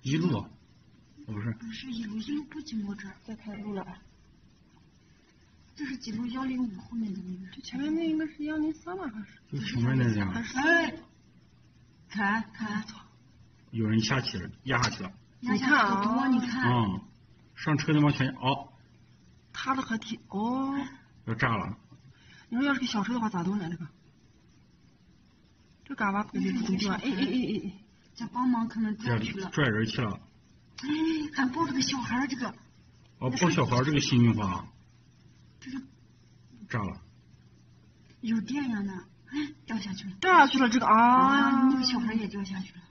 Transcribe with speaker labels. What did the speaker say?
Speaker 1: 一路，不是。
Speaker 2: 不是一路不经过这儿，
Speaker 3: 再开路了。
Speaker 2: 这是记录105后面的那个。
Speaker 3: 这前面那应该是103吧？还是？
Speaker 1: 就前面那辆。
Speaker 2: 哎，看，
Speaker 1: 有人下去了，压下去了。
Speaker 2: 你看啊，你看。
Speaker 1: 嗯，上车的往前哦。
Speaker 3: 他的还挺哦。
Speaker 1: 要炸了。
Speaker 3: 你说要是个小车的话咋动呢？这个？这嘎巴不给你动啊！哎，
Speaker 2: 这帮忙可能拽去了。
Speaker 1: 拽人去了。
Speaker 2: 哎，还抱着个小孩这个。
Speaker 1: 哦，抱小孩这个幸运花。
Speaker 2: 这是。
Speaker 1: 炸了。
Speaker 2: 有电呀呢，哎，掉下去了。
Speaker 3: 掉下去了这个啊！
Speaker 2: 那个小孩也掉下去了。